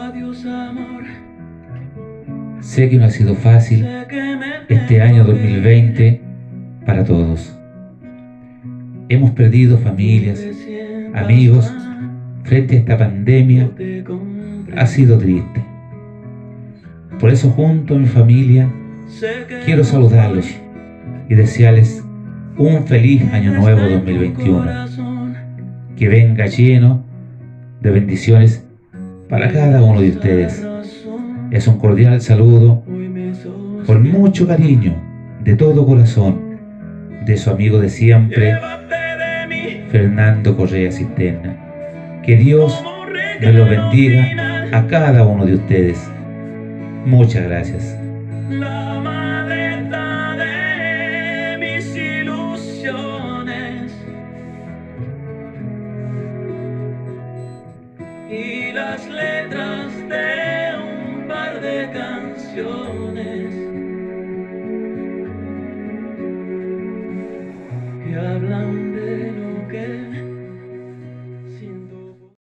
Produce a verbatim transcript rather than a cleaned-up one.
Adiós, amor. Sé que no ha sido fácil este año dos mil veinte para todos. Hemos perdido familias, amigos frente a esta pandemia. Ha sido triste. Por eso, junto a mi familia, quiero saludarlos y desearles un feliz año nuevo dos mil veintiuno. Que venga lleno de bendiciones para cada uno de ustedes. Es un cordial saludo con mucho cariño, de todo corazón, de su amigo de siempre, Fernando Correa Cisterna. Que Dios me lo bendiga a cada uno de ustedes. Muchas gracias. La maleta de mis ilusiones y las letras de un par de canciones que hablan